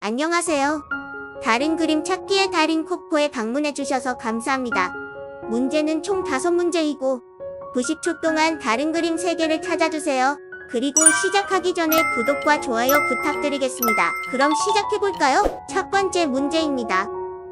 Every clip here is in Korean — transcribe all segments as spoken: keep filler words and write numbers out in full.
안녕하세요. 다른 그림 찾기의 달인 코코에 방문해주셔서 감사합니다. 문제는 총 다섯 문제이고 구십 초 동안 다른 그림 세 개를 찾아주세요. 그리고 시작하기 전에 구독과 좋아요 부탁드리겠습니다. 그럼 시작해볼까요? 첫 번째 문제입니다.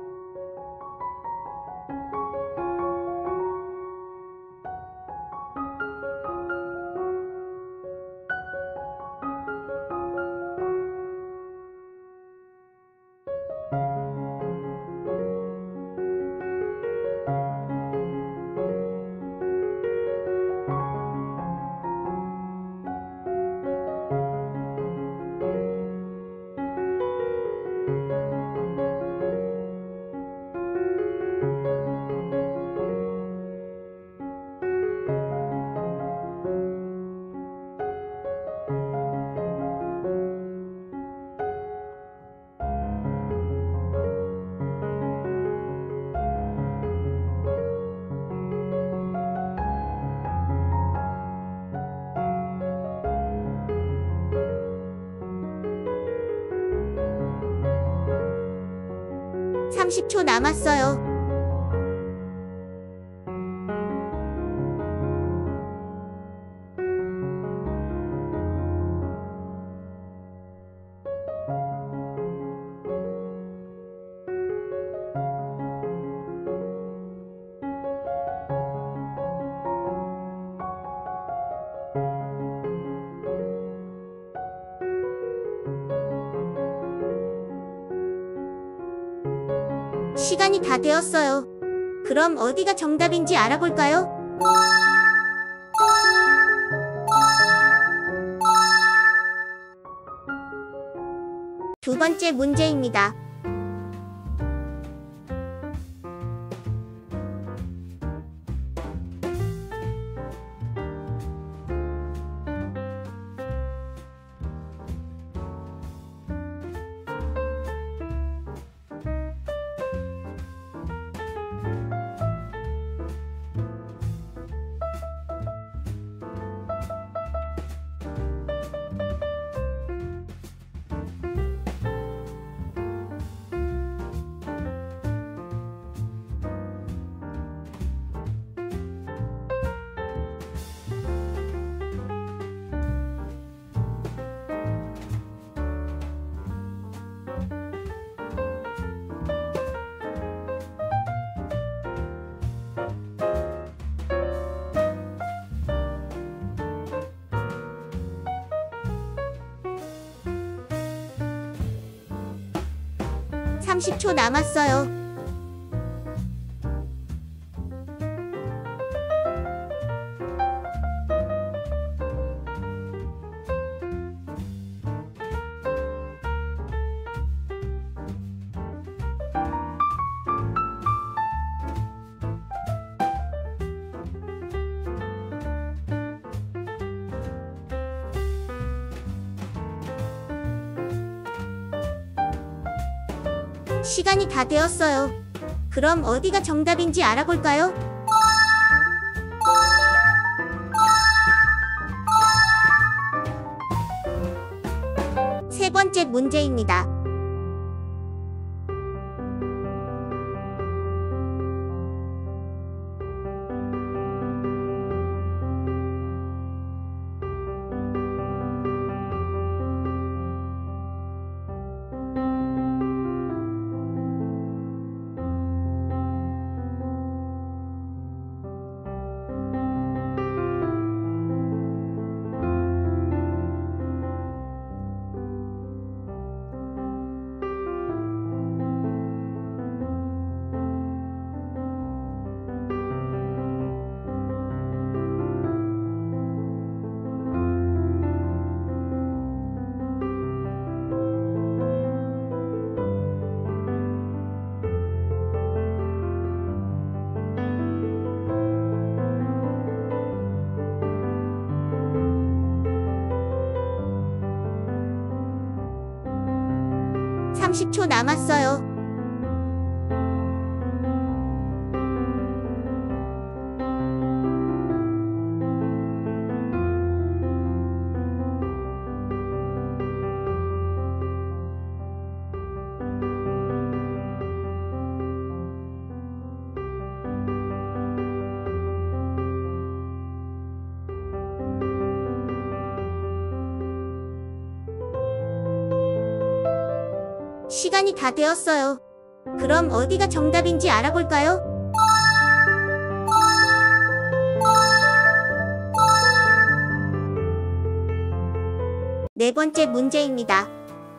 삼십 초 남았어요. 시간이 다 되었어요. 그럼 어디가 정답인지 알아볼까요? 두 번째 문제입니다. 삼십 초 남았어요. 시간이 다 되었어요. 그럼 어디가 정답인지 알아볼까요? 세 번째 문제입니다. 삼십 초 남았어요. 시간이 다 되었어요. 그럼 어디가 정답인지 알아볼까요? 네 번째 문제입니다.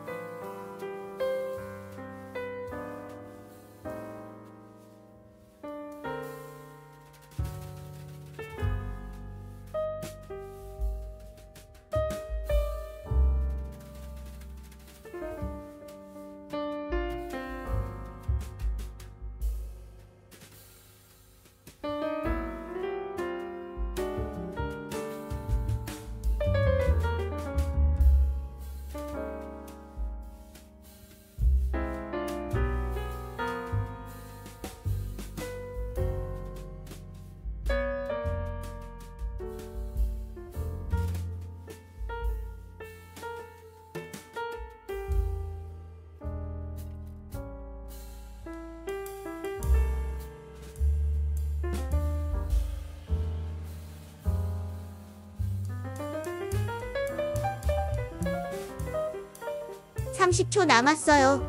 삼십 초 남았어요.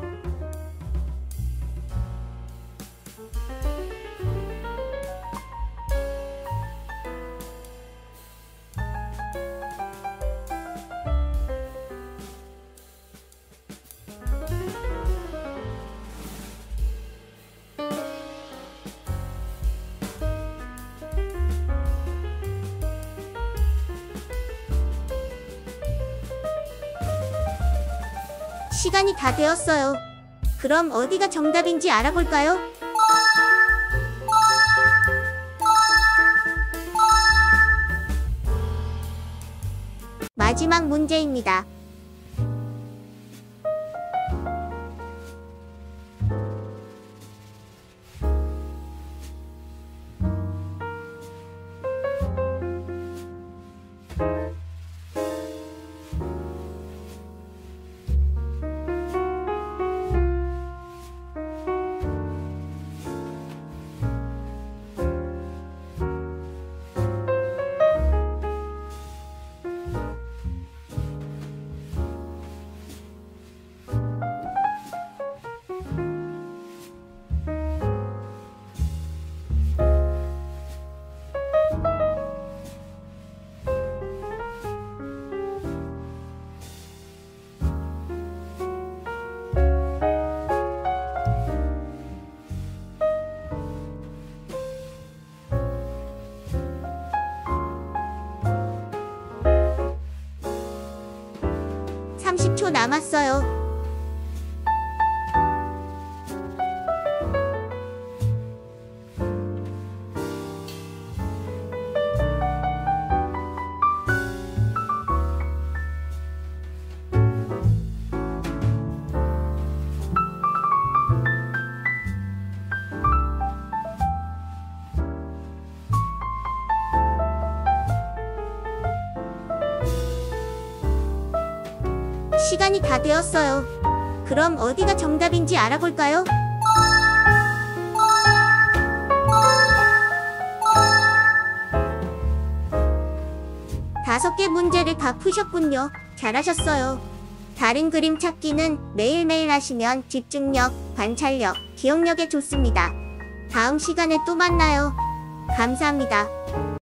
시간이 다 되었어요. 그럼 어디가 정답인지 알아볼까요? 마지막 문제입니다. 삼십 초 남았어요. 시간이 다 되었어요. 그럼 어디가 정답인지 알아볼까요? 다섯 개 문제를 다 푸셨군요. 잘하셨어요. 다른 그림 찾기는 매일매일 하시면 집중력, 관찰력, 기억력에 좋습니다. 다음 시간에 또 만나요. 감사합니다.